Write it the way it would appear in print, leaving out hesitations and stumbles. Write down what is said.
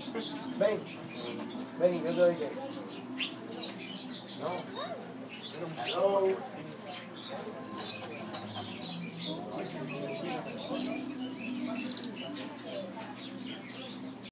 Ven, ven, yo te doy que. No. Hello.